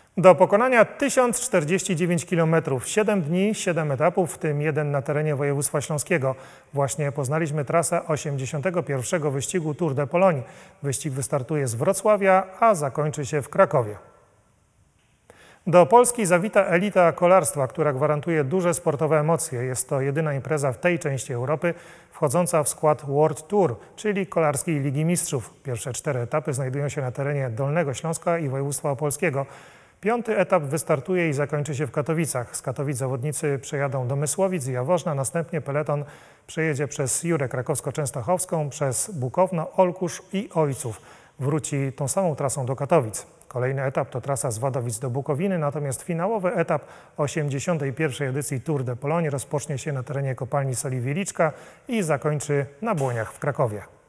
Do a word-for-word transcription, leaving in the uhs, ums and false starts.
Do pokonania tysiąc czterdzieści dziewięć kilometrów, siedem dni, siedem etapów, w tym jeden na terenie województwa śląskiego. Właśnie poznaliśmy trasę osiemdziesiątego pierwszego wyścigu Tour de Pologne. Wyścig wystartuje z Wrocławia, a zakończy się w Krakowie. Do Polski zawita elita kolarstwa, która gwarantuje duże sportowe emocje. Jest to jedyna impreza w tej części Europy wchodząca w skład World Tour, czyli Kolarskiej Ligi Mistrzów. Pierwsze cztery etapy znajdują się na terenie Dolnego Śląska i województwa opolskiego. Piąty etap wystartuje i zakończy się w Katowicach. Z Katowic zawodnicy przejadą do Mysłowic i Jaworzna, następnie peleton przejedzie przez Jurę Krakowsko-Częstochowską, przez Bukowno, Olkusz i Ojców. Wróci tą samą trasą do Katowic. Kolejny etap to trasa z Wadowic do Bukowiny, natomiast finałowy etap osiemdziesiątej pierwszej edycji Tour de Pologne rozpocznie się na terenie kopalni soli Wieliczka i zakończy na Błoniach w Krakowie.